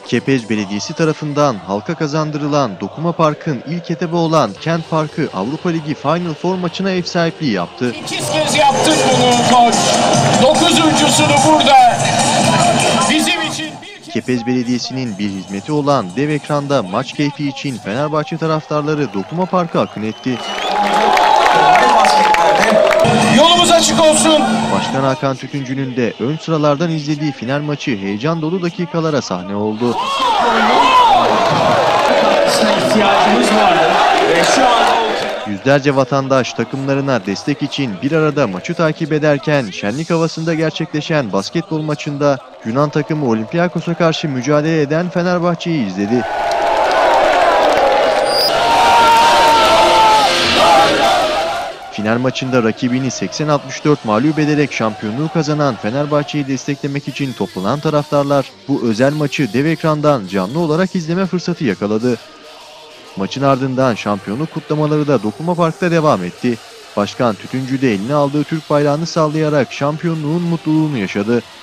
Kepez Belediyesi tarafından halka kazandırılan Dokuma Park'ın ilk etabı olan Kent Parkı Avrupa Ligi Final Four maçına ev sahipliği yaptı. 8 kez yaptık bunu koç. 9.sunu burada. Bizim için Kepez Belediyesi'nin bir hizmeti olan dev ekranda maç keyfi için Fenerbahçe taraftarları Dokuma Park'a akın etti. yolumuz açık olsun. Başkan Hakan Tütüncü'nün de ön sıralardan izlediği final maçı heyecan dolu dakikalara sahne oldu. ihtiyacımız vardı ve şu an Yüzlerce vatandaş takımlarına destek için bir arada maçı takip ederken şenlik havasında gerçekleşen basketbol maçında Yunan takımı Olympiakos'a karşı mücadele eden Fenerbahçe'yi izledi. Final maçında rakibini 80-64 mağlup ederek şampiyonluğu kazanan Fenerbahçe'yi desteklemek için toplanan taraftarlar bu özel maçı dev ekrandan canlı olarak izleme fırsatı yakaladı. Maçın ardından şampiyonluk kutlamaları da Dokuma Park'ta devam etti. Başkan Tütüncü de eline aldığı Türk bayrağını sallayarak şampiyonluğun mutluluğunu yaşadı.